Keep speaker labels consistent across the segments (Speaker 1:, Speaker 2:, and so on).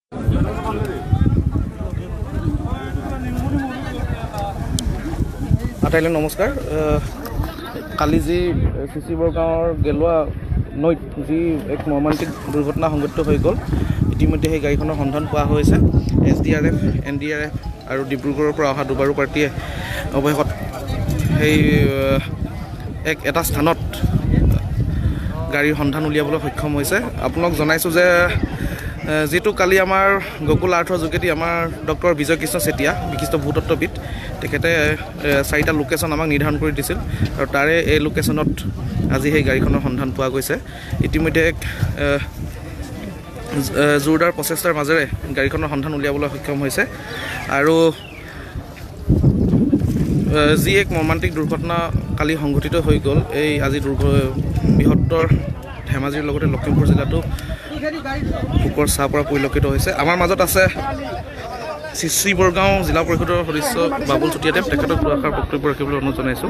Speaker 1: আটাইলৈ নমস্কাৰ। কালি যি চিচি বৰগাঁৱৰ গেলুৱা নৈত যি এক মৰ্মান্তিক দুৰ্ঘটনা সংঘটিত হৈ গ'ল, ইতিমধ্যে সেই গাড়ীখনৰ সন্ধান পোৱা হৈছে। SDRF, NDRF আৰু ডিব্ৰুগড়ৰ পৰা অহা দুবাৰু পাৰ্টীয়ে অৱশেষত সেই এটা স্থানত গাড়ীৰ সন্ধান উলিয়াবলৈ সক্ষম হৈছে। আপোনাক জনাইছোঁ যে যিটো কালি আমাৰ গকুল আৰ্থৰ যোগেদি আমাৰ ডক্টৰ বিজয় কৃষ্ণ চেতিয়া, বিশিষ্ট ভূতত্ত্ববিদ, তেখেতে 4টা লোকেশ্যন আমাক নিৰ্ধাৰণ কৰি দিছিল আৰু তাৰে এই লোকেশ্যনত আজি সেই গাড়ীখনৰ সন্ধান পোৱা গৈছে। ইতিমধ্যে এক জোৰদাৰ প্ৰচেষ্টাৰ মাজেৰে গাড়ীখনৰ সন্ধান উলিয়াবলৈ সক্ষম হৈছে আৰু যি এক মৰ্মান্তিক দুৰ্ঘটনা কালি সংঘটিত হৈ গ'ল, এই আজি বৃহত্তৰ ধেমাজিৰ লগতে লখিমপুৰ জিলাতো শোকৰ ছাঁ পৰা পৰিলক্ষিত হৈছে। আমাৰ মাজত আছে চিচি বৰগাঁও জিলা পৰিষদৰ সদস্য বাবুল চুতীয়াদেৱ, তেখেতক দুআষাৰ বক্তব্য ৰাখিবলৈ অনুৰোধ জনাইছোঁ।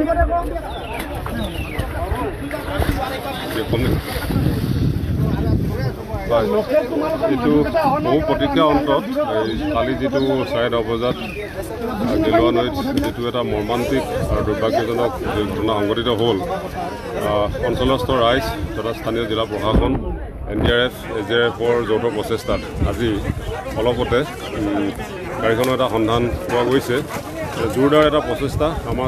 Speaker 2: যিটো বহু প্ৰতিক্ৰিয়া অন্তত কালি যিটো 9:30 বজাত গেলুৱা নৈত যিটো এটা মৰ্মান্তিক আৰু দুৰ্ভাগ্যজনক ঘটনা সংঘটিত হ'ল, অঞ্চলস্থ ৰাইজ তথা স্থানীয় জিলা প্ৰশাসন, NDRF, SDRFৰ যৌথ প্ৰচেষ্টাত আজি অলপতে গাড়ীখনৰ এটা সন্ধান পোৱা গৈছে। জোৰদাৰ এটা প্ৰচেষ্টা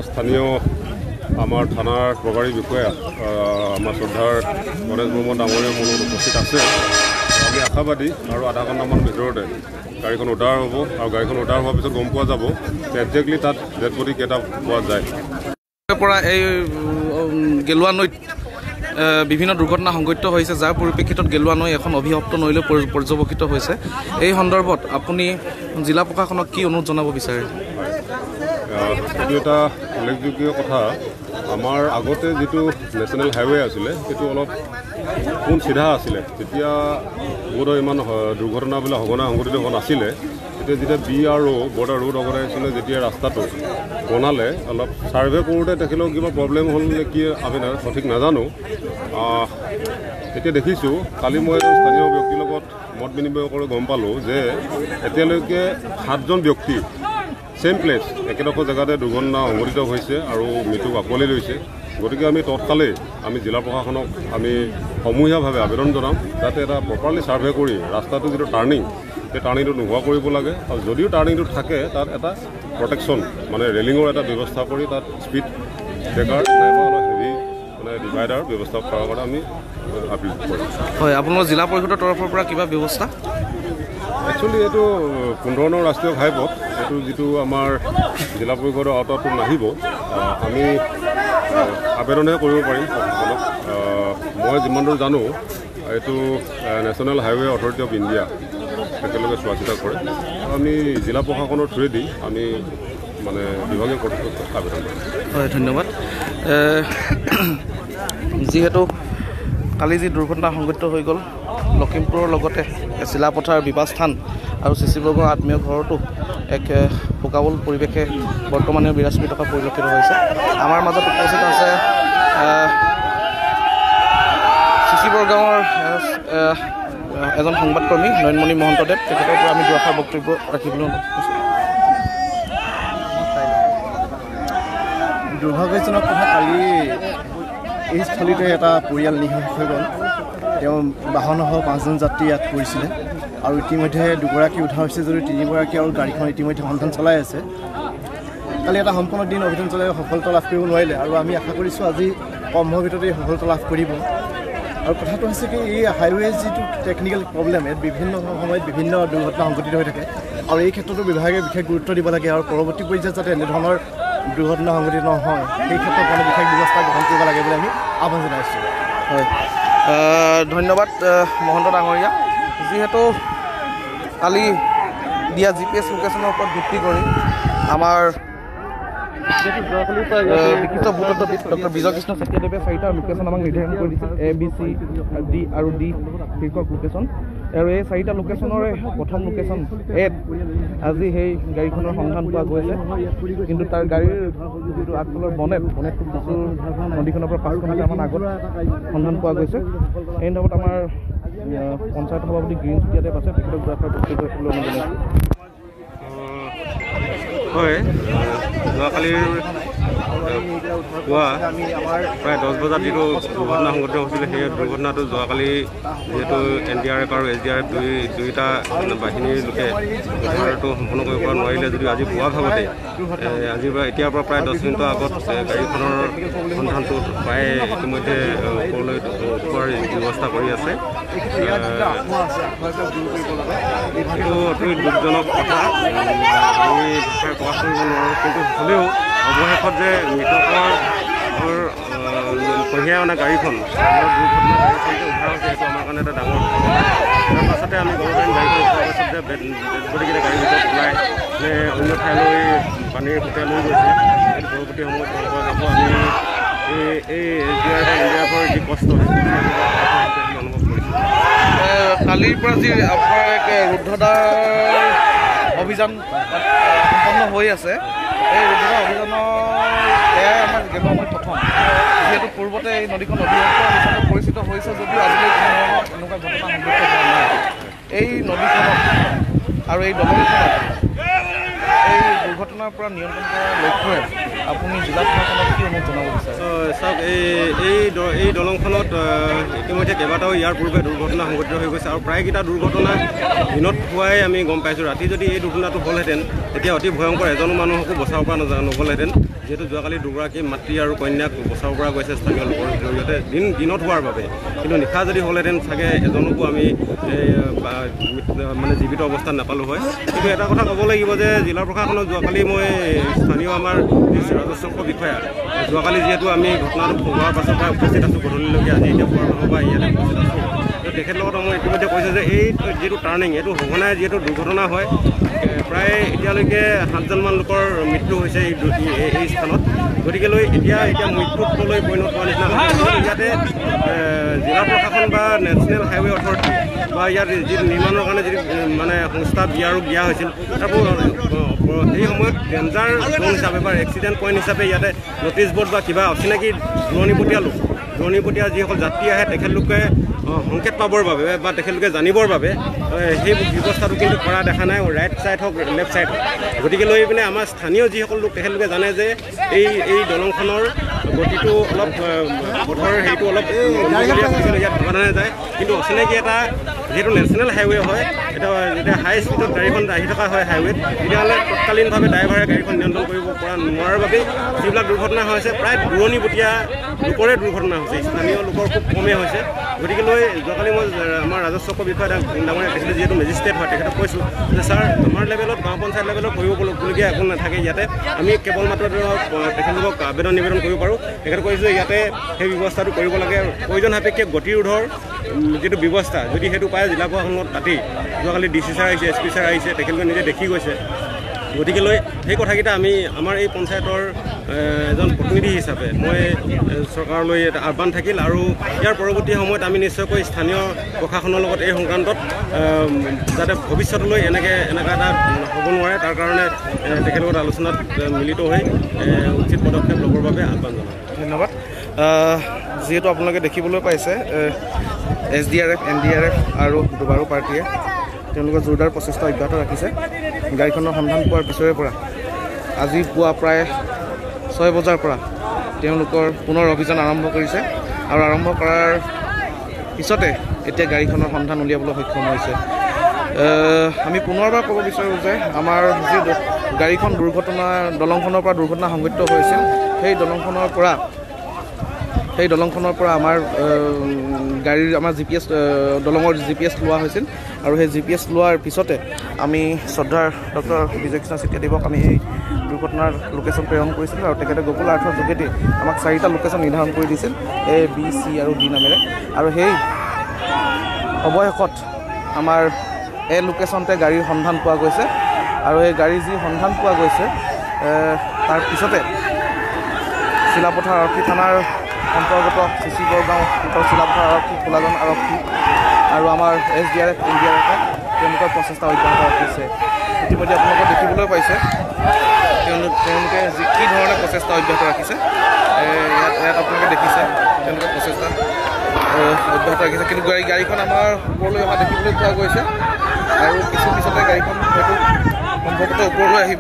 Speaker 2: আমাৰ থানাৰ প্ৰভাৰী বিষয়া আমাৰ শ্ৰদ্ধাৰ গণেশ বৰ্মন ডাঙৰীয়া মোৰ লগত উপস্থিত আছে। আমি আশাবাদী আৰু আধা ঘণ্টামান ভিতৰতে গাড়ীখন উদ্ধাৰ হ'ব আৰু গাড়ীখন উদ্ধাৰ হোৱাৰ পিছত গম পোৱা যাব একজেক্টলি তাত ডেড বডি কেইটা পোৱা যায়।
Speaker 1: পৰা এই গেলুৱা নৈত বিভিন্ন দুৰ্ঘটনা সংঘটিত হৈছে, যাৰ পৰিপ্ৰেক্ষিতত গেলুৱা নৈ এখন অভিশপ্ত নৈলৈ পৰ্যবেক্ষিত হৈছে। এই সন্দৰ্ভত আপুনি জিলা প্ৰশাসনক কি অনুৰোধ জনাব বিচাৰে?
Speaker 2: এইটো এটা উল্লেখযোগ্য কথা। আমাৰ আগতে যিটো নেশ্যনেল হাইৱে আছিলে সেইটো অলপ কোন চিধা আছিলে, তেতিয়া বোধহয় ইমান দুৰ্ঘটনাবিলাক সঘনাই সংঘটিত হোৱা নাছিলে। এতিয়া যেতিয়া BRO বৰ্ডাৰ ৰোড অৰ্গেনাইজেশ্যনে যেতিয়া ৰাস্তাটো বনালে, অলপ ছাৰ্ভে কৰোঁতে তেখেতক কিবা প্ৰব্লেম হ'ল নে কি আমি সঠিক নাজানো। এতিয়া দেখিছোঁ, কালি মই এজন স্থানীয় ব্যক্তিৰ লগত মত বিনিময় কৰি গম পালোঁ যে এতিয়ালৈকে 7জন ব্যক্তি ছেইম প্লেচ একেডোখৰ জেগাতে দুৰ্ঘটনা সংঘটিত হৈছে আৰু মৃত্যুক আঁকোৱালি লৈছে। গতিকে আমি তৎকালেই জিলা প্ৰশাসনক আমি সমূহীয়াভাৱে আবেদন জনাম, যাতে এটা প্ৰপাৰলি ছাৰ্ভে কৰি ৰাস্তাটো যিটো টাৰ্ণিং, সেই টাৰ্ণিংটো নোহোৱা কৰিব লাগে আৰু যদিও টাৰ্ণিংটো থাকে তাত এটা প্ৰটেকশ্যন মানে ৰেলিঙৰ এটা ব্যৱস্থা কৰি তাত স্পীড ব্ৰেকাৰ নাইবা অলপ হেভি ডিভাইডাৰ ব্যৱস্থা কৰাৰ কাৰণে আমি আপিল কৰিম।
Speaker 1: হয়, আপোনাৰ জিলা পৰিষদৰ তৰফৰ পৰা কিবা ব্যৱস্থা?
Speaker 2: একচুৱেলি এইটো 15 নং ৰাষ্ট্ৰীয় ঘাইপথ, এইটো যিটো আমাৰ জিলা পৰিষদৰ আওতাটো নাহিব, আমি আবেদনহে কৰিব পাৰিম প্ৰশাসনক। মই যিমান দূৰ জানো এইটো national highway authority of India একেলগে চোৱা চিতা কৰে। আমি জিলা প্ৰশাসনৰ থ্ৰুৱেদি আমি বিভাগীয় কৰ্তৃপক্ষক আবেদন কৰিম।
Speaker 1: হয়, ধন্যবাদ। যিহেতু কালি যি দুৰ্ঘটনা সংঘটিত হৈ গ'ল, লখিমপুৰৰ লগতে চিলাপথাৰ বিবাসস্থান আৰু চিচি বৰগাঁৱৰ আত্মীয় ঘৰতো এক শোকাবল পৰিৱেশে বৰ্তমানে বিৰাজ কৰি থকা পৰিলক্ষিত হৈছে। আমাৰ মাজত উপস্থিত আছে চিচি বৰগাঁৱৰ এজন সংবাদকৰ্মী নয়নমণি মহন্তদেৱ, তেখেতৰ পৰা আমি দুআষাৰ বক্তব্য ৰাখিবলৈ
Speaker 3: দুৰ্ভাগ্যজনক কথা, কালি এই স্থলীতে এটা পৰিয়াল নিহত হৈ গ'ল। তেওঁ বাহনসহ 5জন যাত্ৰী ইয়াত পৰিছিলে আৰু ইতিমধ্যে 2গৰাকী উদ্ধাৰ হৈছে যদিও 3গৰাকী আৰু গাড়ীখন ইতিমধ্যে সন্ধান চলাই আছে। কালি এটা সম্পূৰ্ণ দিন অভিযান চলাই সফলতা লাভ কৰিব নোৱাৰিলে আৰু আমি আশা কৰিছোঁ আজি কম সময়ৰ ভিতৰতে সফলতা লাভ কৰিব। আৰু কথাটো হৈছে কি, এই হাইৱে যিটো টেকনিকেল প্ৰব্লেম, ইয়াত বিভিন্ন সময়ত বিভিন্ন দুৰ্ঘটনা সংঘটিত হৈ থাকে আৰু এই ক্ষেত্ৰতো বিভাগে বিশেষ গুৰুত্ব দিব লাগে আৰু পৰৱৰ্তী পৰ্যায়ত যাতে এনেধৰণৰ দুৰ্ঘটনা সংঘটিত নহয় সেই ক্ষেত্ৰত বিশেষ ব্যৱস্থা গ্ৰহণ কৰিব লাগে বুলি আমি আহ্বান জনাইছোঁ।
Speaker 1: হয়, ধন্যবাদ মহন্ত ডাঙৰীয়া। যিহেতু কালি দিয়া GPS লোকেশ্যনৰ ওপৰত ভিত্তি কৰি আমাৰ বিশিষ্ট ভূতত্ত্ববিদ ডক্টৰ বিজয় কৃষ্ণ চেতিয়াদেৱে 4টা লোকেশ্যন আমাক নিৰ্ধাৰণ কৰি দিছিল, A, B, C, D আৰু D শীৰ্ষক লোকেশ্যন। আৰু এই 4টা লোকেশ্যনৰে প্ৰথম লোকেশ্যন এত আজি সেই গাড়ীখনৰ সন্ধান পোৱা গৈছে, কিন্তু তাৰ গাড়ীৰ যিটো আগফালৰ বনেটটো কিছু নদীখনৰ পৰা 5 কিলোমিটাৰমান আগত সন্ধান পোৱা গৈছে। এই সন্দৰ্ভত আমাৰ পঞ্চায়ত সভাপতি গ্ৰীণ চুতীয়াদেৱ আছে, তেখেতক দুআষাৰ বক্তব্য ৰাখিবলৈ মই জনাইছোঁ।
Speaker 4: হয়, যোৱাকালিৰ পুৱা প্ৰায় 10 বজাত যিটো দুৰ্ঘটনা সংঘটিত হৈছিলে, সেই দুৰ্ঘটনাটো যোৱাকালি যিহেতু NDRF আৰু SDRF দুয়োটা বাহিনীৰ লোকে উদ্ধাৰটো সম্পূৰ্ণ কৰিব পৰা নোৱাৰিলে যদিও আজি পুৱা ভাগতে এতিয়াৰ পৰা প্ৰায় 10 মিনিটৰ আগত গাড়ীখনৰ সন্ধানটো প্ৰায় ইতিমধ্যে ওপৰলৈ উঠোৱাৰ ব্যৱস্থা কৰি আছে। এইটো অতি দুখজনক কথা, আমি প্ৰকাশ কৰিব নোৱাৰোঁ, কিন্তু হ'লেও অৱশেষত যে মৃতকৰ কঢ়িয়াই অনা গাড়ীখন দুৰ্ঘটনা গাড়ীখনটো উদ্ধাৰ হৈছে, সেইটো আমাৰ কাৰণে এটা ডাঙৰ কথা। তাৰ পাছতে আমি ক'ব পাৰিম গাড়ীখন উঠোৱাৰ পাছত যে গতিকে গাড়ীৰ ভিতৰত ওলাই অন্য ঠাইলৈ পানীৰ সুতে লৈ গৈছে। সেইটো পৰৱৰ্তী সময়ত যাব আমি এই NDRFৰ যি কষ্ট অনুভৱ কৰিছোঁ।
Speaker 1: কালিৰ পৰা যি আপোনাৰ ৰুদ্ধদ্বাৰ অভিযান সম্পন্ন হৈ আছে, এই ৰুদ্ধদ্বাৰ অভিযানৰ এয়াই আমাৰ গেলুৱা নৈত প্ৰথম। যিহেতু পূৰ্বতে এই নদীখন অধিভুক্ত হিচাপে পৰিচিত হৈছে যদিও আজিলৈ কোনো ধৰণৰ এনেকুৱা ঘটনা সংঘটিত হোৱা নাই। এই নদীখনত আৰু এই দলংখনত এই দুৰ্ঘটনাৰ পৰা নিয়ন্ত্ৰণ কৰাৰ লক্ষ্যৰে আপুনি জিলা প্ৰশাসনক কি অনুৰোধ জনাব বিচাৰে?
Speaker 4: চাওক, এই দলংখনত ইতিমধ্যে কেইবাটাও ইয়াৰ পূৰ্বে দুৰ্ঘটনা সংঘটিত হৈ গৈছে আৰু প্ৰায়কেইটা দুৰ্ঘটনা দিনত হোৱাই আমি গম পাইছোঁ। ৰাতি যদি এই দুৰ্ঘটনাটো হ'লহেঁতেন তেতিয়া অতি ভয়ংকৰ, এজনো মানুহকো বচাব পৰা নগ'লহেঁতেন। যিহেতু যোৱাকালি দুগৰাকী মাতৃ আৰু কন্যাক বচাব পৰা গৈছে স্থানীয় লোকৰ জৰিয়তে দিনত হোৱাৰ বাবে, কিন্তু নিশা যদি হ'লহেঁতেন চাগে এজনকো আমি মানে জীৱিত অৱস্থাত নাপালোঁ হয়। কিন্তু এটা কথা ক'ব লাগিব যে জিলা প্ৰশাসনক যোৱাকালি মই স্থানীয় আমাৰ ৰাজস্ব বিষয়া, যোৱাকালি যিহেতু আমি ঘটনাটো হোৱাৰ পাছৰ পৰা উপস্থিত আছোঁ গধূলিলৈকে, আজি এতিয়া পুৱাৰ ভাগৰ পৰা ইয়াতে উপস্থিত আছোঁ। তেখেতৰ লগত মই ইতিমধ্যে কৈছোঁ যে এই যিটো টাৰ্ণিং, এইটো সঘনাই যিহেতু দুৰ্ঘটনা হয়, প্ৰায় এতিয়ালৈকে 7জনমান লোকৰ মৃত্যু হৈছে এই স্থানত। গতিকেলৈ এতিয়া মৃত্যুলৈ পৰিণত হোৱা নিচিনা ইয়াতে জিলা প্ৰশাসন বা নেশ্যনেল হাইৱে অথৰিটি বা ইয়াত যি নিৰ্মাণৰ কাৰণে যি মানে সংস্থা দিয়া হৈছিল, তাকো এই সময়ত ডেঞ্জাৰ জ'ন হিচাপে বা এক্সিডেণ্ট পইণ্ট হিচাপে ইয়াতে নটিছ ব'ৰ্ড বা কিবা অচিনাকি দূৰণিপটীয়া যিসকল যাত্ৰী আহে তেখেতলোকে সংকেত পাবৰ বাবে বা তেখেতলোকে জানিবৰ বাবে সেই ব্যৱস্থাটো কিন্তু কৰা দেখা নাই, ৰাইট ছাইড হওক লেফ্ট ছাইড হওক। গতিকে লৈ পিনে আমাৰ স্থানীয় যিসকল লোক তেখেতলোকে জানে যে এই দলংখনৰ গতিটো অলপ পথৰ হেৰিটো অলপ ইয়াত সমাধানে যায়, কিন্তু অচিনাকি এটা যিহেতু নেশ্যনেল হাইৱে হয়, যেতিয়া হাই স্পীডত গাড়ীখন আহি থকা হয় হাইৱেত, তেতিয়াহ'লে তৎকালীনভাৱে ড্ৰাইভাৰে গাড়ীখন নিয়ন্ত্ৰণ কৰিব পৰা নোৱাৰাৰ বাবেই যিবিলাক দুৰ্ঘটনা হৈছে প্ৰায় দূৰণিবটীয়া লোকৰে দুৰ্ঘটনা হৈছে, স্থানীয় লোকৰ খুব কমেই হৈছে। গতিকে লৈ যোৱাকালি মই আমাৰ ৰাজস্ব বিষয়া ডাঙৰীয়া তেখেতে যিহেতু মেজিষ্ট্ৰেট হয় তেখেতক কৈছোঁ যে ছাৰ, আমাৰ লেভেলত গাঁও পঞ্চায়ত লেভেলত কৰিবলগীয়া একো নাথাকে, ইয়াতে আমি কেৱল মাত্ৰ তেখেতলোকক নিবেদন কৰিব পাৰোঁ। তেখেতে কৈছোঁ যে ইয়াতে সেই ব্যৱস্থাটো কৰিব লাগে, প্ৰয়োজন সাপেক্ষে গতিৰোধৰ যিটো ব্যৱস্থা যদি সেইটো পায় জিলা প্ৰশাসনত তাতেই। যোৱাকালি DC ছাৰ আহিছে, SP ছাৰ আহিছে, তেখেতলোকে নিজে দেখি গৈছে। গতিকে লৈ সেই কথাকেইটা আমি আমাৰ এই পঞ্চায়তৰ এজন প্ৰতিনিধি হিচাপে মই চৰকাৰলৈ এটা আহ্বান থাকিল, আৰু ইয়াৰ পৰৱৰ্তী সময়ত আমি নিশ্চয়কৈ স্থানীয় প্ৰশাসনৰ লগত এই সংক্ৰান্তত যাতে ভৱিষ্যতলৈ এনেকুৱা এটা হ'ব নোৱাৰে তাৰ কাৰণে তেখেতৰ লগত আলোচনাত মিলিত হৈ উচিত পদক্ষেপ ল'বৰ বাবে আহ্বান জনাওঁ।
Speaker 1: ধন্যবাদ। যিহেতু আপোনালোকে দেখিবলৈ পাইছে SDRF, NDRF আৰু দুবাৰু পাৰ্টীয়ে তেওঁলোকৰ জোৰদাৰ প্ৰচেষ্টা অব্যাহত ৰাখিছে। গাড়ীখনৰ সন্ধান পোৱাৰ পিছৰে পৰা আজি পুৱা প্ৰায় 6 বজাৰ পৰা তেওঁলোকৰ পুনৰ অভিযান আৰম্ভ কৰিছে, আৰু আৰম্ভ কৰাৰ পিছতে এতিয়া গাড়ীখনৰ সন্ধান উলিয়াবলৈ সক্ষম হৈছে। আমি পুনৰবাৰ ক'ব বিচাৰোঁ যে আমাৰ যি গাড়ীখন দলংখনৰ পৰা দুৰ্ঘটনা সংঘটিত হৈছিল, সেই দলংখনৰ পৰা আমাৰ গাড়ীৰ আমাৰ GPS দলঙৰ GPS লোৱা হৈছিল, আৰু সেই GPS লোৱাৰ পিছতে আমি শ্ৰদ্ধাৰ ডক্টৰ বিজয় কৃষ্ণ চেতিয়াদেৱক আমি এই দুৰ্ঘটনাৰ লোকেশ্যন প্ৰেৰণ কৰিছিলোঁ, আৰু তেখেতে গুগল আৰ্থৰ যোগেদি আমাক 4টা লোকেশ্যন নিৰ্ধাৰণ কৰি দিছিল, A, B, C আৰু D নামেৰে। আৰু সেই অৱশেষত আমাৰ এই লোকেশ্যনতে গাড়ীৰ সন্ধান পোৱা গৈছে, আৰু এই গাড়ীৰ যি সন্ধান পোৱা গৈছে তাৰ পিছতে চিলাপথাৰ আৰক্ষী থানাৰ অন্তৰ্গত CC বৰগাঁও উত্তৰ চিলাপথাৰ আৰক্ষী, কোলাজান আৰক্ষী আৰু আমাৰ SDRF, NDRFে তেওঁলোকৰ প্ৰচেষ্টা অব্যাহত ৰাখিছে। ইতিমধ্যে আপোনালোকে দেখিবলৈ পাইছে তেওঁলোকে কি ধৰণে প্ৰচেষ্টা অব্যাহত ৰাখিছে, ইয়াত আপোনালোকে দেখিছে তেওঁলোকে প্ৰচেষ্টা অব্যাহত ৰাখিছে কিন্তু গাড়ীখন আমাৰ ওপৰলৈ অহা দেখিবলৈ পোৱা গৈছে আৰু কিছু পিছতে গাড়ীখন হয়তো সম্ভৱতঃ ওপৰলৈ আহিব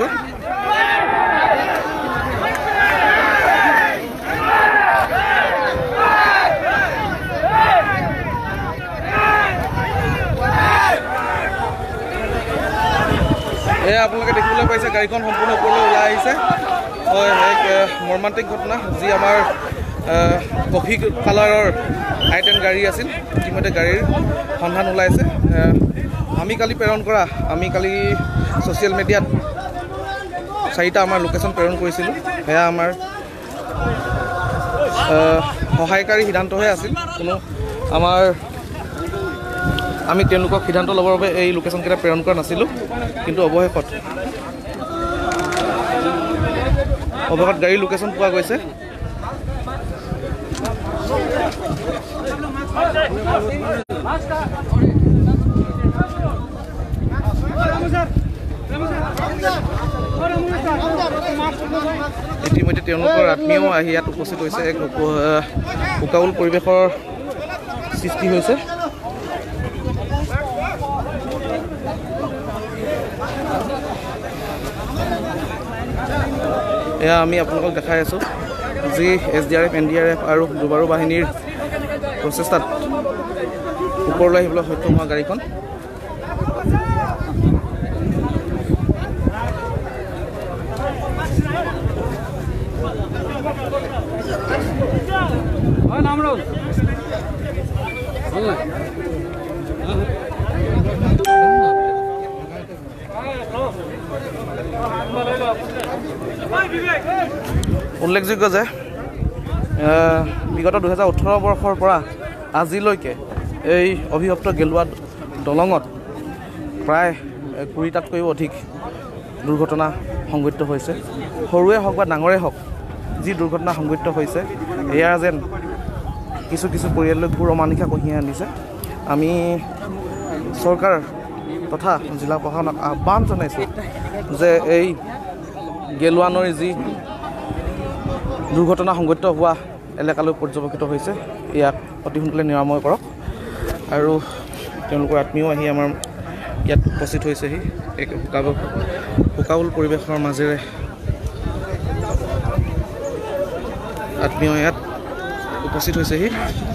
Speaker 1: আপোনালোকে দেখিবলৈ পাইছে গাড়ীখন সম্পূৰ্ণ ওপৰলৈ ওলাই আহিছে হয় এক মৰ্মান্তিক ঘটনা যি আমাৰ কফি কালাৰৰ I-10 গাড়ী আছিল ইতিমধ্যে গাড়ীৰ সন্ধান ওলাইছে আমি কালি ছ'চিয়েল মিডিয়াত 4টা আমাৰ লোকেশ্যন প্ৰেৰণ কৰিছিলোঁ সেয়া আমাৰ সহায়কাৰী সিদ্ধান্তহে আছিল কোনো আমি তেওঁলোকক সিদ্ধান্ত ল'বৰ বাবে এই লোকেশ্যনকেইটা প্ৰেৰণ কৰা নাছিলোঁ কিন্তু অৱশেষত গাড়ীৰ লোকেশ্যন পোৱা গৈছে ইতিমধ্যে তেওঁলোকৰ আত্মীয়ও আহি ইয়াত উপস্থিত হৈছে এক শোকাকুল পৰিৱেশৰ সৃষ্টি হৈছে এয়া আমি আপোনালোকক দেখাই আছোঁ যি SDRF NDRF আৰু দুবাৰু বাহিনীৰ প্ৰচেষ্টাত ওপৰলৈ আহিবলৈ সক্ষম হোৱা গাড়ীখন উল্লেখযোগ্য যে বিগত 2018 বৰ্ষৰ পৰা আজিলৈকে এই অভিযুক্ত গেলুৱা দলঙত প্ৰায় 20টাতকৈও অধিক দুৰ্ঘটনা সংঘটিত হৈছে সৰুৱে হওক বা ডাঙৰে হওক যি দুৰ্ঘটনা সংঘটিত হৈছে এয়া যেন কিছু পৰিয়াললৈ ঘোৰ অমানিশা কঢ়িয়াই আনিছে আমি চৰকাৰ তথা জিলা প্ৰশাসনক আহ্বান জনাইছোঁ যে এই গেলুৱা নৈৰ যি দুৰ্ঘটনা সংঘটিত হোৱা এলেকালৈ পৰ্যবেক্ষিত হৈছে ইয়াক অতি সোনকালে নিৰাময় কৰক আৰু তেওঁলোকৰ আত্মীয় আহি আমাৰ ইয়াত উপস্থিত হৈছেহি এক শোকাকুল পৰিৱেশৰ মাজেৰে আত্মীয় ইয়াত উপস্থিত হৈছেহি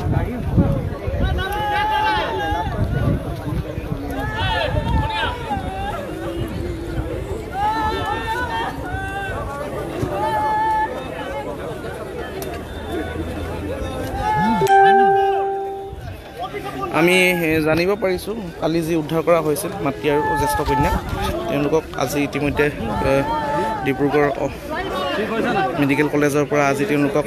Speaker 1: আমি জানিব পাৰিছোঁ কালি যি উদ্ধাৰ কৰা হৈছিল মাতৃ আৰু জ্যেষ্ঠ কন্যা তেওঁলোকক আজি ইতিমধ্যে ডিব্ৰুগড় মেডিকেল কলেজৰ পৰা আজি তেওঁলোকক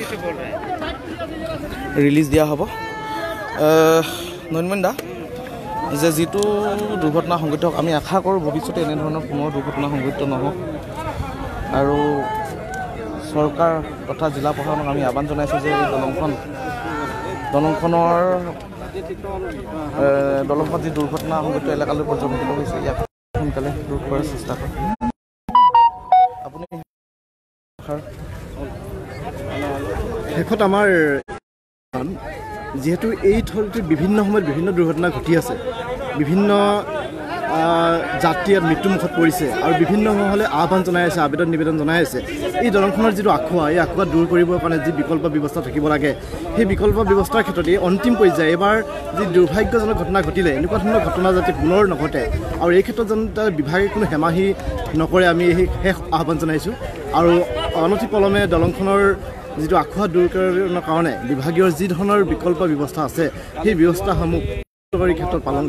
Speaker 1: ৰিলিজ দিয়া হ'ব নয়নমণি দা যে যিটো দুৰ্ঘটনা সংঘটিত হওক আমি আশা কৰোঁ ভৱিষ্যতে এনেধৰণৰ পুনৰ দুৰ্ঘটনা সংঘটিত নহওক আৰু চৰকাৰ তথা জিলা প্ৰশাসনক আমি আহ্বান জনাইছোঁ যে এই দলংখন যি দুৰ্ঘটনা সংঘটিত এলেকালৈ পৰ্যবেক্ষিত হৈছে ইয়াক সোনকালে দূৰ কৰাৰ চেষ্টা কৰে আপুনি
Speaker 3: শেষত আমাৰ যিহেতু এই থলীটোত বিভিন্ন সময়ত বিভিন্ন দুৰ্ঘটনা ঘটি আছে বিভিন্ন যাত্ৰী ইয়াত মৃত্যুমুখত পৰিছে আৰু বিভিন্ন মহলে আহ্বান জনাই আছে নিবেদন জনাই আছে এই দলংখনৰ যিটো আঁখোৱা এই আঁখোৱা দূৰ কৰিবৰ কাৰণে যি বিকল্প ব্যৱস্থা থাকিব লাগে সেই বিকল্প ব্যৱস্থাৰ ক্ষেত্ৰত এই অন্তিম পৰ্যায়ে এবাৰ যি দুৰ্ভাগ্যজনক ঘটনা ঘটিলে এনেকুৱা ধৰণৰ ঘটনা যাতে পুনৰ নঘটে আৰু এই ক্ষেত্ৰত যেন বিভাগে কোনো হেমাহি নকৰে আমি এই শেষ আহ্বান জনাইছোঁ আৰু অনতিপলমে দলংখনৰ যিটো আঁখোৱা দূৰ কৰাৰ কাৰণে বিভাগীয় যি ধৰণৰ বিকল্প ব্যৱস্থা আছে সেই ব্যৱস্থাসমূহ ক্ষেত্ৰত পালন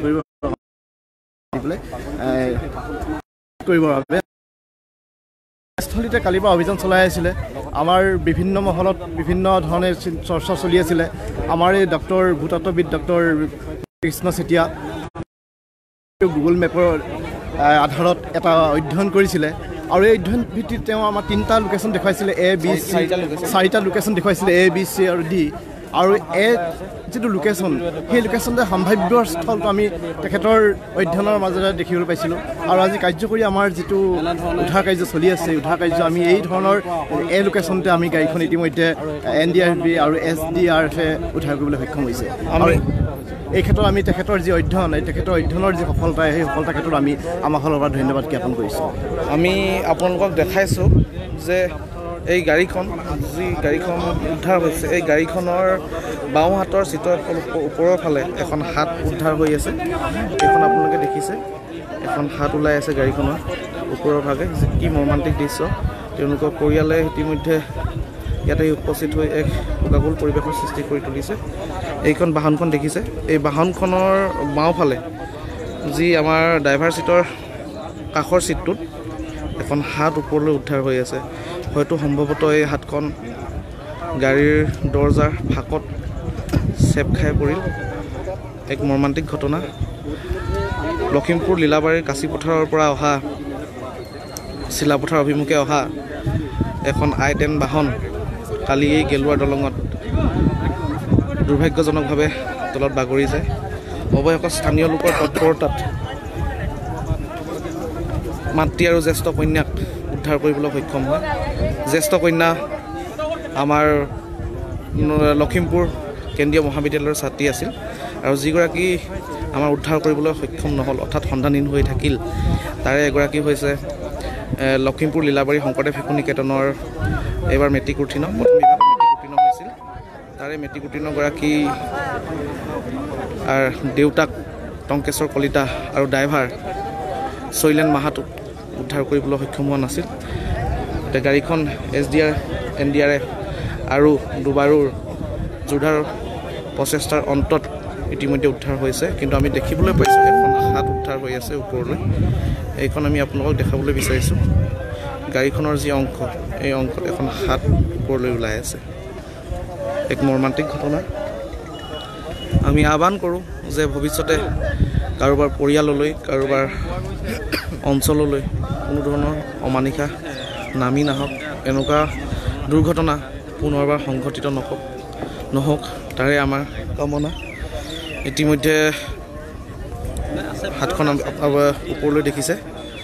Speaker 3: কৰিবৰ বাবে স্থলীতে কালিৰ পৰা অভিযান চলাই আছিলে আমাৰ বিভিন্ন মহলত বিভিন্ন ধৰণে চৰ্চা চলি আছিলে আমাৰ এই ভূতত্ত্ববিদ ডক্টৰ কৃষ্ণ চেতিয়া গুগল মেপৰ আধাৰত এটা অধ্যয়ন কৰিছিলে আৰু এই অধ্যয়ন ভিত্তিত তেওঁ আমাৰ 3টা লোকেশ্যন দেখুৱাইছিলে A B C 4টা লোকেশ্যন দেখুৱাইছিলে A B C আৰু D আৰু এই যিটো লোকেশ্যন সেই লোকেশ্যনতে সম্ভাৱ্য স্থলটো আমি তেখেতৰ অধ্যয়নৰ মাজেৰে দেখিবলৈ পাইছিলোঁ আৰু আজি কাৰ্যকৰী আমাৰ যিটো উদ্ধাৰ কাৰ্য চলি আছে উদ্ধাৰ কাৰ্য আমি এই ধৰণৰ এই লোকেশ্যনতে আমি গাড়ীখন ইতিমধ্যে NDRF আৰু SDRFে উদ্ধাৰ কৰিবলৈ সক্ষম হৈছে আৰু এই ক্ষেত্ৰত আমি তেখেতৰ যি অধ্যয়ন তেখেতৰ অধ্যয়নৰ যি সফলতা সেই সফলতাৰ ক্ষেত্ৰত আমি আমাৰ ফালৰ পৰা ধন্যবাদ জ্ঞাপন কৰিছোঁ
Speaker 1: আমি আপোনালোকক দেখাইছোঁ যে এই গাড়ীখন যি গাড়ীখন উদ্ধাৰ হৈছে এই গাড়ীখনৰ বাওঁ হাতৰ চিটৰ ওপৰৰ ফালে এখন হাত উদ্ধাৰ হৈ আছে এইখন আপোনালোকে দেখিছে এখন হাত ওলাই আছে গাড়ীখনৰ ওপৰৰ ভাগে কি মৰ্মান্তিক দৃশ্য তেওঁলোকৰ পৰিয়ালে ইতিমধ্যে ইয়াতে উপস্থিত হৈ এক শোকাকুল পৰিৱেশৰ সৃষ্টি কৰি তুলিছে এইখন বাহনখন দেখিছে এই বাহনখনৰ বাওঁফালে যি আমাৰ ড্ৰাইভাৰ চিটৰ কাষৰ চিটটোত এখন হাত ওপৰলৈ উদ্ধাৰ হৈ আছে হয়তো সম্ভৱতঃ এই হাতখন গাড়ীৰ দৰজাৰ ফাঁকত চেপ খাই পৰিল এক মৰ্মান্তিক ঘটনা লখিমপুৰ লীলাবাৰীৰ কাঁচিপথাৰৰ পৰা অহা চিলাপথাৰ অভিমুখে অহা এখন I-10 বাহন কালি এই গেলুৱাৰ দলঙত দুৰ্ভাগ্যজনকভাৱে তলত বাগৰি যায় অৱশেষত স্থানীয় লোকৰ তৎপৰতাত মাতৃ আৰু জ্যেষ্ঠ কন্যাক উদ্ধাৰ কৰিবলৈ সক্ষম হয় জ্যেষ্ঠ কন্যা আমাৰ লখিমপুৰ কেন্দ্ৰীয় মহাবিদ্যালয়ৰ ছাত্ৰী আছিল আৰু যিগৰাকী আমাৰ উদ্ধাৰ কৰিবলৈ সক্ষম নহ'ল অৰ্থাৎ সন্ধানহীন হৈ থাকিল তাৰে এগৰাকী হৈছে লখিমপুৰ লীলাবাৰী শংকৰদেৱ শিশু নিকেতনৰ এইবাৰ মেট্ৰিক উত্তীৰ্ণ প্ৰথম বিভাগত মেট্ৰিক উত্তীৰ্ণ হৈছিল তাৰে মেট্ৰিক উত্তীৰ্ণগৰাকী দেউতাক টংকেশ্বৰ কলিতা আৰু ড্ৰাইভাৰ শৈলেন মাহাতোক উদ্ধাৰ কৰিবলৈ সক্ষম হোৱা নাছিল গাড়ীখন SDR NDRF আৰু দুবাৰুৰ যোৰধাৰ প্ৰচেষ্টাৰ অন্তত ইতিমধ্যে উদ্ধাৰ হৈছে কিন্তু আমি দেখিবলৈ পাইছোঁ এখন হাত উদ্ধাৰ হৈ আছে ওপৰলৈ এইখন আমি আপোনালোকক দেখাবলৈ বিচাৰিছোঁ গাড়ীখনৰ যি অংশ এই অংশত এখন হাত ওপৰলৈ ওলাই আছে এক মৰ্মান্তিক ঘটনা আমি আহ্বান কৰোঁ যে ভৱিষ্যতে কাৰোবাৰ পৰিয়াললৈ কাৰোবাৰ অঞ্চললৈ কোনো ধৰণৰ অমানিশা নামি নাহক এনেকুৱা দুৰ্ঘটনা পুনৰবাৰ সংঘটিত নহওক তাৰে আমাৰ কামনা ইতিমধ্যে হাতখন ওপৰলৈ দেখিছে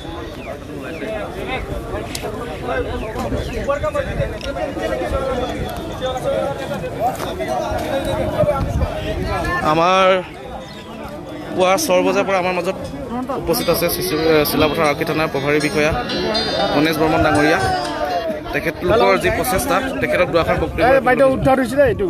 Speaker 1: আমাৰ পুৱা 6 বজাৰ পৰা আমাৰ মাজত উপস্থিত আছে চিলাপথাৰ আৰক্ষী থানাৰ প্ৰভাৰী বিষয়া গণেশ বৰ্মন ডাঙৰীয়া তেখেতলোকৰ যি প্ৰচেষ্টা তেখেতক দুআষাৰ বক্তব্য
Speaker 5: উদ্ধাৰ হৈছিলে এইটো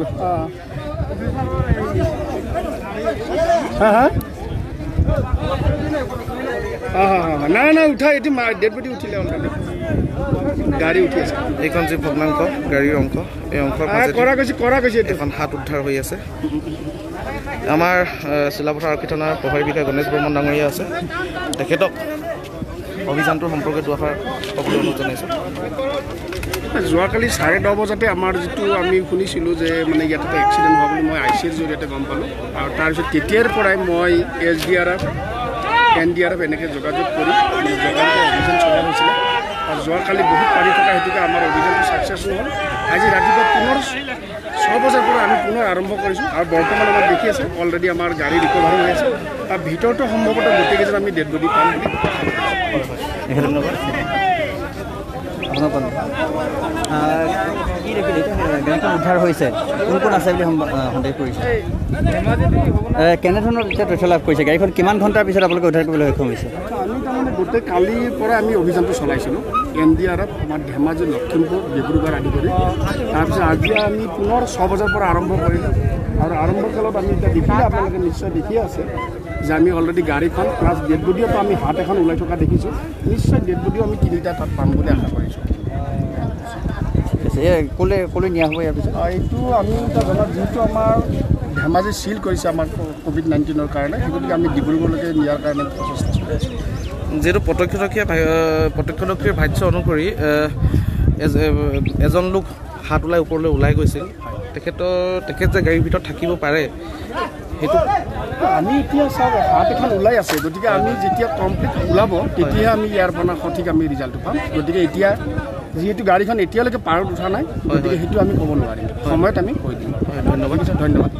Speaker 5: নাই উঠা এইটো ডেড বডি উঠিলে অলৰেডি গাড়ী উঠি আছে
Speaker 1: এইখন যি ভগ্নাংশ গাড়ীৰ অংশ এই অংশৰ
Speaker 5: কৰা গৈছে
Speaker 1: এখন হাত উদ্ধাৰ হৈ আছে আমাৰ চিলাপথাৰ আৰক্ষী থানাৰ প্ৰভাৰী বিষয়া গণেশ বৰ্মন ডাঙৰীয়া আছে তেখেতক অভিযানটোৰ সম্পৰ্কে দুআষাৰ ক'বলৈ অনুৰোধ জনাইছোঁ
Speaker 5: যোৱাকালি 10:30 বজাতে আমাৰ যিটো আমি শুনিছিলোঁ যে মানে ইয়াত এটা এক্সিডেণ্ট হোৱা বুলি মই ICৰ জৰিয়তে গম পালোঁ আৰু তাৰপিছত তেতিয়াৰ পৰাই মই SDRF NDRF এনেকৈ যোগাযোগ কৰি অভিযান চলোৱা হৈছিলে আৰু যোৱাকালি বহুত পানী থকা হেতুকে আমাৰ অভিযানটো ছাকচেছফুল হ'ল আজি ৰাতিপুৱা পুনৰ 6 বজাৰ পৰা আমি পুনৰ আৰম্ভ কৰিছোঁ আৰু বৰ্তমান আমাৰ দেখি আছে অলৰেডি আমাৰ গাড়ী ৰিকভাৰী হৈ আছে আৰু ভিতৰতো সম্ভৱতঃ গোটেইকেইজন আমি ডেড বডি পাম বুলি
Speaker 6: কি দেখিলে গাড়ীখন উদ্ধাৰ হৈছে কোন কোন আছে বুলি সন্দেহ কৰিছে কেনেধৰণৰ এতিয়া তথ্য লাভ কৰিছে গাড়ীখন কিমান ঘণ্টাৰ পিছত আপোনালোকে উদ্ধাৰ কৰিবলৈ সক্ষম হৈছে
Speaker 5: আমি তাৰমানে গোটেই কালিৰ পৰা আমি অভিযানটো চলাইছিলোঁ NDRF আমাৰ ধেমাজি লখিমপুৰ ডিব্ৰুগড় আদি কৰি তাৰপিছত আজি আমি পুনৰ 6 বজাৰ পৰা আৰম্ভ কৰিলোঁ আৰু আৰম্ভ কালত আমি এতিয়া দেখিলে আপোনালোকে নিশ্চয় দেখিয়ে আছে যে আমি অলৰেডি গাড়ীখন প্লাছ ডেড বডিওতো আমি হাত এখন ওলাই থকা দেখিছোঁ নিশ্চয় ডেড বডিও আমি 3টা তাত পাম বুলি আশা কৰিছোঁ
Speaker 6: ক'লৈ নিয়া হ'ব ইয়াৰ পিছত
Speaker 5: এইটো আমি এতিয়া জনাত যিহেতু আমাৰ ধেমাজি চিল কৰিছে আমাৰ COVID-19ৰ কাৰণে সেই গতিকে আমি ডিব্ৰুগড়লৈকে নিয়াৰ কাৰণে প্ৰচেষ্টা চলাই আছোঁ
Speaker 1: যিহেতু প্ৰত্যক্ষদৰ্শীৰ ভাষ্য অনুসৰি এজন লোক হাত ওলাই ওপৰলৈ ওলাই গৈছিল তেখেত যে গাড়ীৰ ভিতৰত থাকিব পাৰে সেইটো
Speaker 5: আমি এতিয়া চাওক হাত এখন ওলাই আছে গতিকে আমি যেতিয়া কমপ্লিট ওলাব তেতিয়াহে আমি ইয়াৰ পৰা সঠিক আমি ৰিজাল্টটো পাম গতিকে এতিয়া যিহেতু গাড়ীখন এতিয়ালৈকে পাৰত উঠা নাই গতিকে সেইটো আমি ক'ব নোৱাৰিম সময়ত আমি কৈ দিম
Speaker 1: ধন্যবাদ
Speaker 5: ধন্যবাদ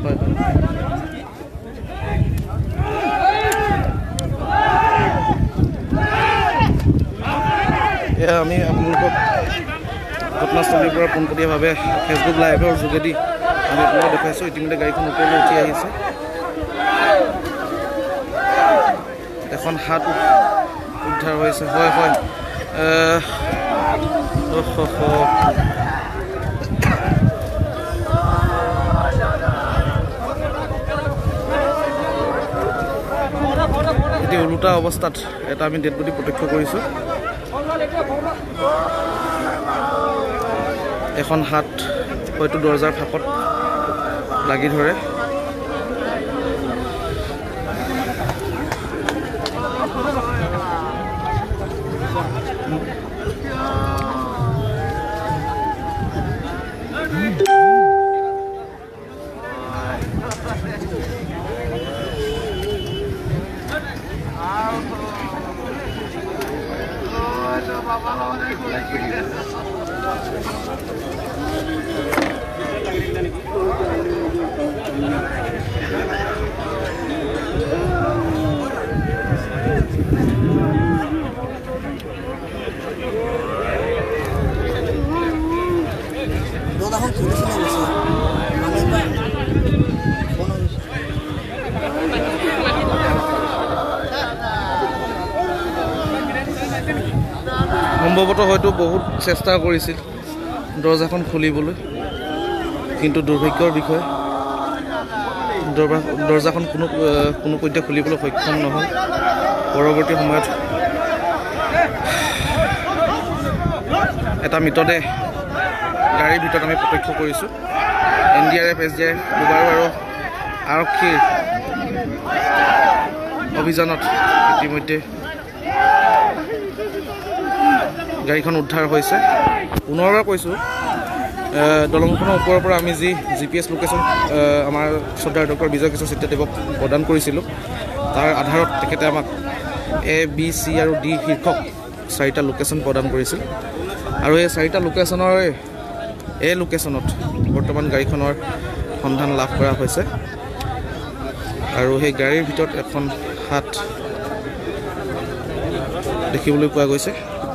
Speaker 1: এয়া আমি আপোনালোকক ঘটনাস্থলীৰ পৰা পোনপটীয়াভাৱে ফেচবুক লাইভৰ যোগেদি আমি আপোনালোকক দেখুৱাইছোঁ ইতিমধ্যে গাড়ীখন ওপৰলৈ উঠি আহিছে এখন হাত উদ্ধাৰ হৈছে হয় হয় এতিয়া ওলোটা অৱস্থাত এটা আমি ডেড বডি প্ৰত্যক্ষ কৰিছোঁ এখন হাত হয়তো দৰজাৰ ফাঁকত লাগি ধৰে সম্ভৱতঃ হয়তো বহুত চেষ্টা কৰিছিল দৰজাখন খুলিবলৈ কিন্তু দুৰ্ভাগ্যৰ বিষয় দৰজাখন কোনো পধ্যে খুলিবলৈ সক্ষম নহ'ল পৰৱৰ্তী সময়ত এটা মৃতদেহ গাড়ীৰ ভিতৰত আমি প্ৰত্যক্ষ কৰিছোঁ NDRF SDRF দুবাৰ আৰু আৰক্ষীৰ অভিযানত ইতিমধ্যে গাড়ীখন উদ্ধাৰ হৈছে পুনৰবাৰ কৈছোঁ দলংখনৰ ওপৰৰ পৰা আমি যি GPS লোকেশ্যন আমাৰ শ্ৰদ্ধাৰ ডক্টৰ বিজয় কিশোৰ চেতিয়াদেৱক প্ৰদান কৰিছিলোঁ তাৰ আধাৰত তেখেতে আমাক A, B, C আৰু D শীৰ্ষক 4টা লোকেশ্যন প্ৰদান কৰিছিল আৰু এই 4টা লোকেশ্যনৰ এই লোকেশ্যনত বৰ্তমান গাড়ীখনৰ সন্ধান লাভ কৰা হৈছে আৰু সেই গাড়ীৰ ভিতৰত এখন হাত দেখিবলৈ পোৱা গৈছে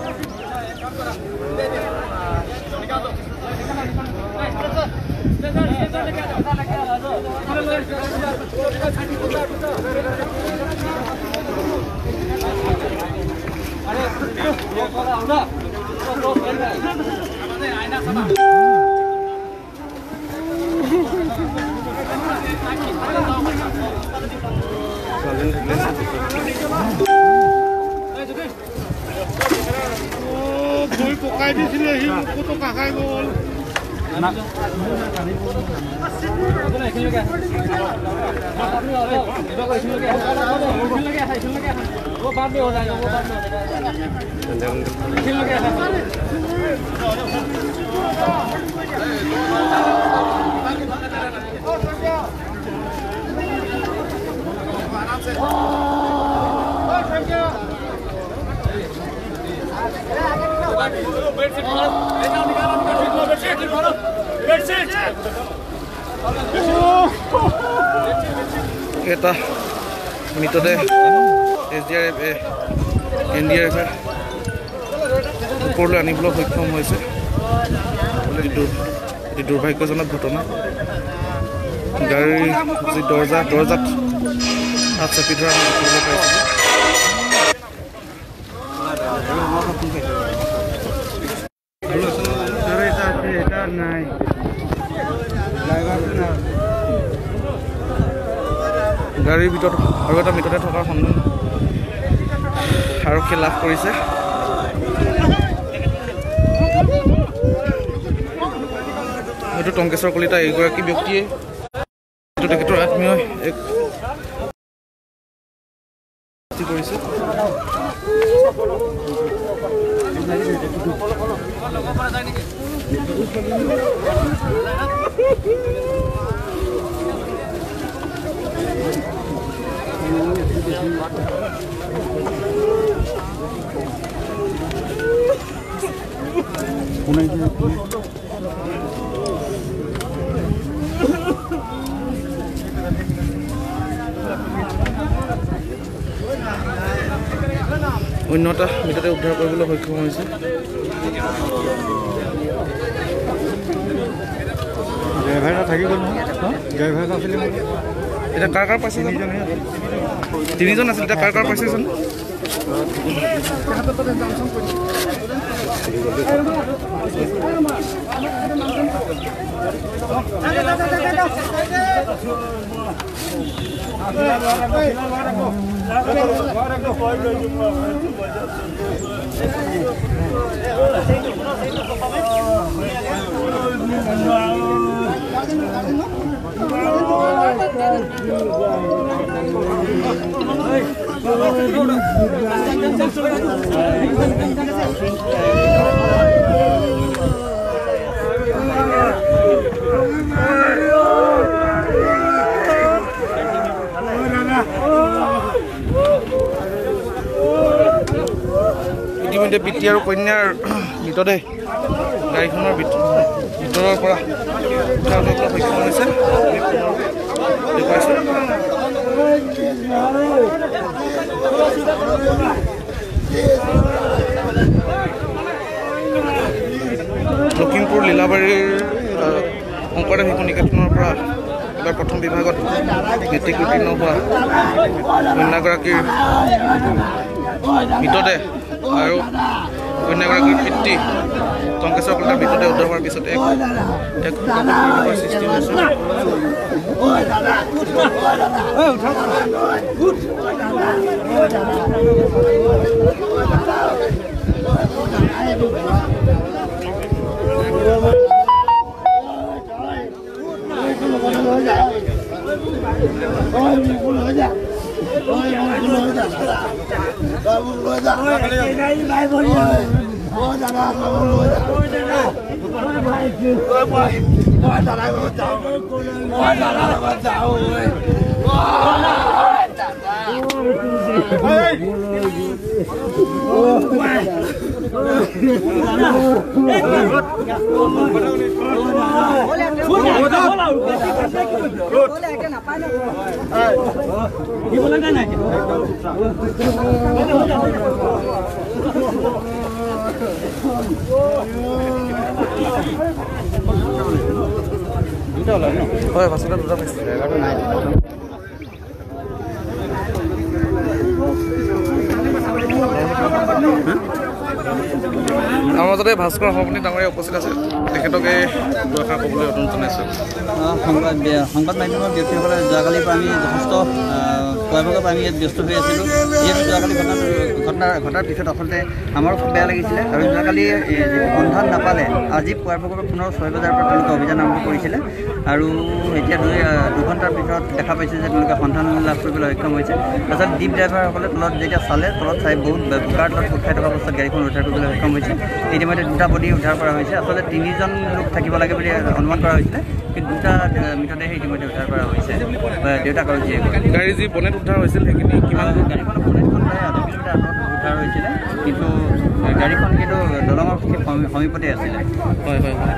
Speaker 7: ভুল পকাই দিছিলে সি মোকোতো কাকাই গ'ল এটা মৃতদেহ SDRF NDRF ওপৰলৈ আনিবলৈ সক্ষম হৈছে এটি দুৰ্ভাগ্যজনক ঘটনা গাড়ীৰ যি দৰজাত হাত চাপি ধৰা আমি দেখিবলৈ পাইছিলোঁ গাড়ীৰ ভিতৰত আৰু এটা মৃতদেহ থকাৰ সন্ধান আৰক্ষীয়ে লাভ কৰিছে হয়তো টংকেশ্বৰ কলিতা এইগৰাকী ব্যক্তিয়ে এইটো তেখেতৰ আত্মীয় এক কৰিছে
Speaker 1: অন্য এটা মৃতদেহ উদ্ধাৰ কৰিবলৈ সক্ষম হৈছে।
Speaker 3: ড্ৰাইভাৰ থাকি গ'ল ড্ৰাইভাৰ আছিলে
Speaker 1: এতিয়া কাৰ পাইছে তিনিজন আছিল এতিয়া কাৰ পাইছে জানো ইতিমধ্যে পিতৃ আৰু কন্যাৰ মৃতদেহ গাড়ীখনৰ ভিতৰৰ পৰা উদ্ধাৰ কৰিবলৈ সক্ষম হৈছে দেখুৱাইছোঁ। লখিমপুৰ লীলাবাৰীৰ শংকৰদেৱ শিশু নিকেতনৰ পৰা এবাৰ প্ৰথম বিভাগত মেট্ৰিক উত্তীৰ্ণ হোৱা কন্যাগৰাকীৰ মৃতদেহ আৰু কন্যাগৰাকীৰ পিতৃ টংকেশ্বৰ কলিতাৰ মৃতদেহ উদ্ধাৰ হোৱাৰ পিছত এক সৃষ্টি হৈছে। হয় পাছতে দুটা পাইছে আমাৰ মাজতে ভাস্কৰ সভাপতি ডাঙৰীয়া উপস্থিত আছে তেখেতকে দুআষাৰ ক'বলৈ অনুৰোধ জনাইছোঁ।
Speaker 6: সংবাদ মাধ্যমৰ ব্যক্তিসকলে যোৱাকালিৰ পৰা আমি যথেষ্ট প্ৰায়ভাগৰ পৰা আমি ইয়াত ব্যস্ত হৈ আছিলোঁ। যিহেতু যোৱাকালি ঘটাৰ পিছত আচলতে আমাৰো খুব বেয়া লাগিছিলে আৰু যোৱাকালি সন্ধান নাপালে আজি পুৱাৰভাগৰ পুনৰ 6 বজাৰ পৰা তেওঁলোকে অভিযান আৰম্ভ কৰিছিলে আৰু এতিয়া 2 ঘণ্টাৰ পিছত দেখা পাইছে যে তেওঁলোকে সন্ধান লাভ কৰিবলৈ সক্ষম হৈছে। তাৰপিছত জীপ ড্ৰাইভাৰসকলে তলত যেতিয়া চালে তলত চাই বহুত বোকাৰ তলত পোট খাই থকা অৱস্থাত গাড়ীখন উদ্ধাৰ কৰিবলৈ সক্ষম হৈছে। ইতিমধ্যে 2টা বডি উদ্ধাৰ কৰা হৈছে। আচলতে 3জন লোক থাকিব লাগে বুলি অনুমান কৰা হৈছিলে কিন্তু 2টা মৃতদেহ ইতিমধ্যে উদ্ধাৰ কৰা হৈছে। দেউতাক আৰু জীয়েক
Speaker 1: গাড়ী যি বনেট উদ্ধাৰ হৈছিল সেইখিনি কিমান
Speaker 6: গাড়ীখনৰ বনেটখন প্ৰায় আধা কিলোমিটাৰ আঁতৰত উদ্ধাৰ হৈছিলে কিন্তু গাড়ীখন কিন্তু দলঙৰ সমীপতে আছিলে।
Speaker 1: হয় হয় হয়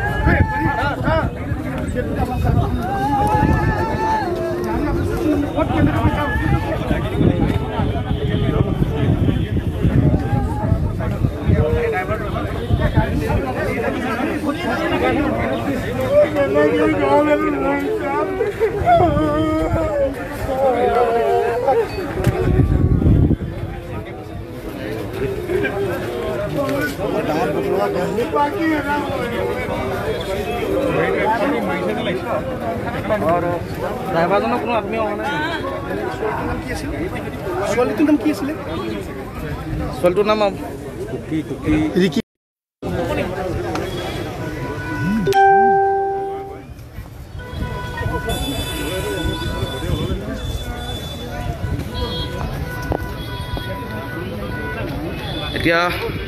Speaker 1: ড্ৰাইভাৰজনৰ কোনো আত্মীয় অহা নাই।
Speaker 5: ছোৱালীটোৰ নাম কি আছিলে?
Speaker 1: ছোৱালীটোৰ নাম
Speaker 5: ৰিকি।
Speaker 1: এতিয়া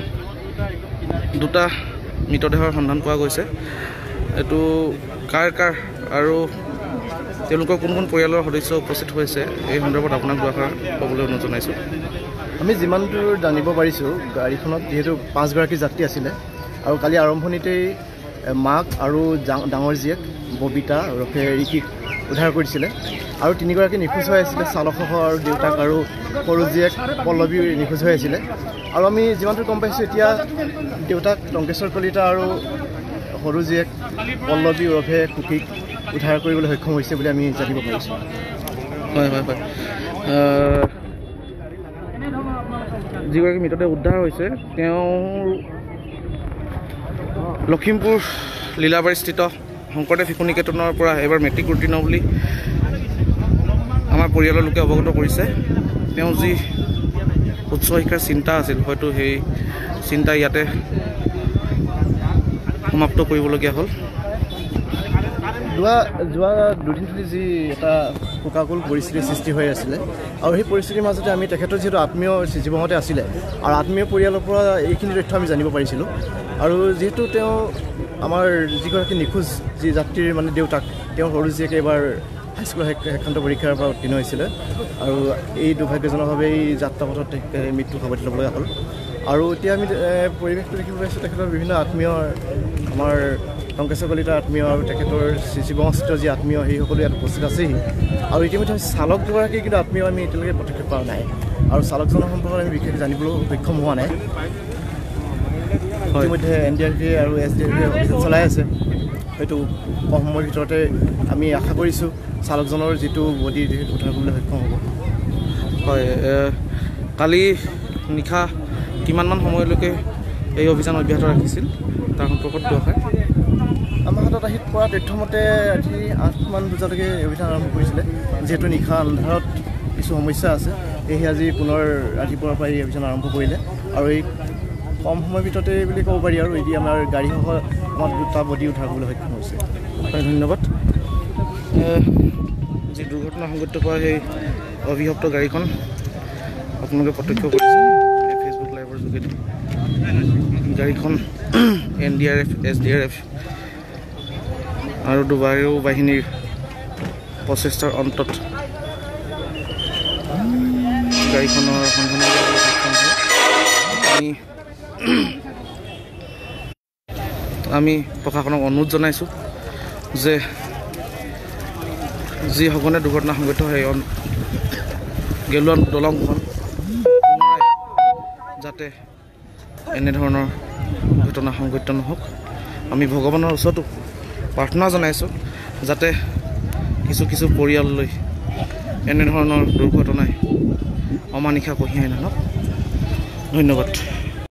Speaker 1: 2টা মৃতদেহৰ সন্ধান পোৱা গৈছে। এইটো কাৰ আৰু তেওঁলোকৰ কোন কোন পৰিয়ালৰ সদস্য উপস্থিত হৈছে এই সন্দৰ্ভত আপোনাক দুআষাৰ ক'বলৈ অনুৰোধ জনাইছোঁ।
Speaker 3: আমি যিমান দূৰ জানিব পাৰিছোঁ গাড়ীখনত যিহেতু 5গৰাকী যাত্ৰী আছিলে আৰু কালি আৰম্ভণিতেই মাক আৰু ডাঙৰ জীয়েক ববিতা ওৰফে ৰিকিক উদ্ধাৰ কৰিছিলে আৰু 3গৰাকী নিখোজ হৈ আছিলে চালকসহ আৰু দেউতাক আৰু সৰু জীয়েক পল্লৱী নিখোজ হৈ আছিলে আৰু আমি যিমানটো গম পাইছোঁ এতিয়া দেউতাক টংকেশ্বৰ কলিতা আৰু সৰু জীয়েক পল্লৱী ওৰফে কুকিক উদ্ধাৰ কৰিবলৈ সক্ষম হৈছে বুলি আমি জানিব পাৰিছোঁ।
Speaker 1: হয় হয় হয় যিগৰাকী মৃতদেহ উদ্ধাৰ হৈছে তেওঁৰ লখিমপুৰ লীলাবাৰীস্থিত শংকৰদেৱ শিশু নিকেতনৰ পৰা এইবাৰ মেট্ৰিক উত্তীৰ্ণ বুলি আমাৰ পৰিয়ালৰ লোকে অৱগত কৰিছে। তেওঁ যি উচ্চ শিক্ষাৰ চিন্তা আছিল হয়তো সেই চিন্তা ইয়াতে সমাপ্ত কৰিবলগীয়া হ'ল।
Speaker 3: যোৱা দুদিন ধৰি যি এটা শোকাকুল পৰিস্থিতিৰ সৃষ্টি হৈ আছিলে আৰু সেই পৰিস্থিতিৰ মাজতে আমি তেখেতৰ যিহেতু আত্মীয় জীৱনতে আছিলে আৰু আত্মীয় পৰিয়ালৰ পৰা এইখিনি তথ্য আমি জানিব পাৰিছিলোঁ আৰু যিহেতু তেওঁ আমাৰ যিগৰাকী নিখোজ যি যাত্ৰীৰ মানে দেউতাক তেওঁৰ সৰু জীয়েকে এবাৰ হাইস্কুল শিক্ষান্ত পৰীক্ষাৰ পৰা উত্তীৰ্ণ হৈছিলে আৰু এই দুৰ্ভাগ্যজনকভাৱে এই যাত্ৰাপথত মৃত্যু সাৱটি ল'ব লগা হ'ল আৰু এতিয়া আমি পৰিৱেশটো দেখিব পাইছোঁ তেখেতৰ বিভিন্ন আত্মীয় আমাৰ টংকেশ্বৰ কলিতাৰ আত্মীয় আৰু তেখেতৰ শিৱস্থিত যি আত্মীয় সেই সকলো ইয়াত উপস্থিত আছেহি আৰু ইতিমধ্যে চালকগৰাকী কিন্তু আত্মীয় আমি এতিয়ালৈকে প্ৰত্যক্ষ কৰা নাই আৰু চালকজনৰ সম্পৰ্কত আমি বিশেষ জানিবলৈ সক্ষম হোৱা নাই। ইতিমধ্যে NDRF আৰু SDRF অভিযান চলাই আছে হয়তো কম সময়ৰ ভিতৰতে আমি আশা কৰিছোঁ চালকজনৰ যিটো বডি উদ্ধাৰ কৰিবলৈ সক্ষম হ'ব।
Speaker 1: হয় কালি নিশা কিমানমান সময়লৈকে এই অভিযান অব্যাহত ৰাখিছিল তাৰ সম্পৰ্কত হয়
Speaker 3: আমাৰ হাতত আহি পৰা তথ্যমতে ৰাতি 8মান বজালৈকে অভিযান আৰম্ভ কৰিছিলে যিহেতু নিশা আন্ধাৰত কিছু সমস্যা আছে সেয়েহে আজি পুনৰ ৰাতিপুৱাৰ পৰা এই অভিযান আৰম্ভ কৰিলে আৰু এই কম সময়ৰ ভিতৰতে বুলি ক'ব পাৰি আৰু এতিয়া আমাৰ গাড়ীসহ আমাৰ 2টা বডি উদ্ধাৰ কৰিবলৈ সক্ষম হৈছে।
Speaker 1: হয় ধন্যবাদ। যি দুৰ্ঘটনা সংঘটিত হোৱা সেই অভিশপ্ত গাড়ীখন আপোনালোকে প্ৰত্যক্ষ কৰিছে ফেচবুক লাইভৰ যোগেদি। গাড়ীখন NDRF SDRF আৰু দুবায়ু বাহিনীৰ প্ৰচেষ্টাৰ অন্তত গাড়ীখনৰ সন্ধান কৰিবলৈ সক্ষম হয়। আমি প্ৰশাসনক অনুৰোধ জনাইছোঁ যে যি সঘনে দুৰ্ঘটনা সংঘটিত হয় গেলুৱা দলংখন যাতে এনেধৰণৰ ঘটনা সংঘটিত নহওক। আমি ভগৱানৰ ওচৰতো প্ৰাৰ্থনা জনাইছোঁ যাতে কিছু পৰিয়াললৈ এনেধৰণৰ দুৰ্ঘটনাই অমানিশা কঢ়িয়াই নানক। ধন্যবাদ।